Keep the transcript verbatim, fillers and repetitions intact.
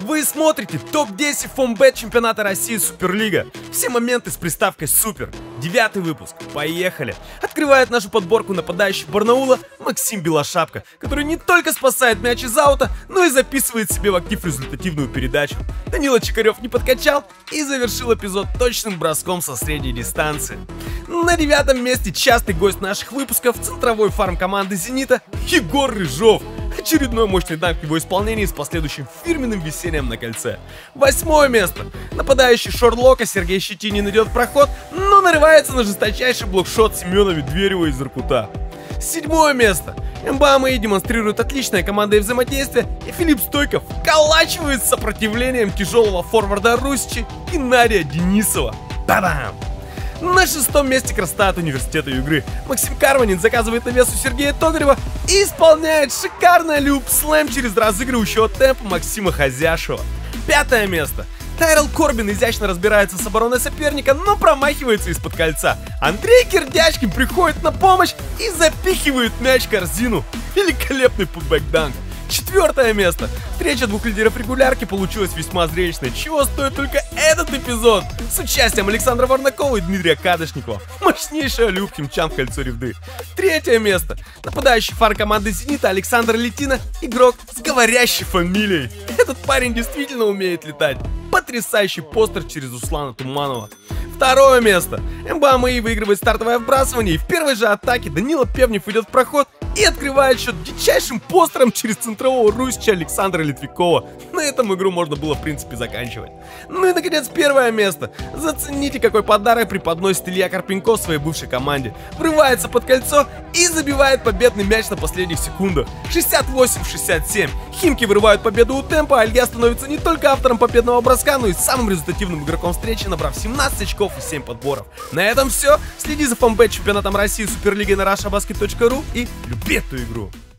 Вы смотрите топ десять фомбет чемпионата России Суперлига. Все моменты с приставкой Супер. Девятый выпуск. Поехали. Открывает нашу подборку нападающий Барнаула Максим Белошапка, который не только спасает мяч из аута, но и записывает себе в актив результативную передачу. Данила Чикарев не подкачал и завершил эпизод точным броском со средней дистанции. На девятом месте частый гость наших выпусков, центровой фарм команды Зенита Егор Рыжов. Очередной мощный данк в его исполнении с последующим фирменным весельем на кольце. Восьмое место. Нападающий Шорлока Сергей Щетинин идет в проход, но нарывается на жесточайший блокшот Семена Медведева из Иркута. Седьмое место. МБАМИ демонстрирует отличное командное взаимодействие, и Филипп Стойков вколачивает с сопротивлением тяжелого форварда Русичи Геннадия Денисова. Ба-бам! На шестом месте красота от университета игры. Максим Карванин заказывает навес у Сергея Тогарева и исполняет шикарный люп-слэм через разыгрывающего темпа Максима Хозяшева. Пятое место. Тайрел Корбин изящно разбирается с обороной соперника, но промахивается из-под кольца. Андрей Кирдячкин приходит на помощь и запихивает мяч в корзину. Великолепный путбэк-данк. Четвертое место. Встреча двух лидеров регулярки получилась весьма зрелищной, чего стоит только этот эпизод с участием Александра Варнакова и Дмитрия Кадышникова. Мощнейшая люб химчан в кольцо Ревды. Третье место. Нападающий фар команды Зенита Александр Летина, игрок с говорящей фамилией. Этот парень действительно умеет летать. Потрясающий постер через Услана Туманова. Второе место. МБАМИ выигрывает стартовое вбрасывание, и в первой же атаке Данила Певнев идет в проход и открывает счет дичайшим постером через центрового Русича Александра Литвикова. На этом игру можно было в принципе заканчивать. Ну и наконец первое место. Зацените, какой подарок преподносит Илья Карпенко своей бывшей команде. Врывается под кольцо и забивает победный мяч на последних секундах. шестьдесят восемь шестьдесят семь. Химки вырывают победу у темпа, а Илья становится не только автором победного броска, но и самым результативным игроком встречи, набрав семнадцать очков и семь подборов. На этом все. Следи за фомбет чемпионатом России Суперлигой на раша баскет точка ру и люби эту игру.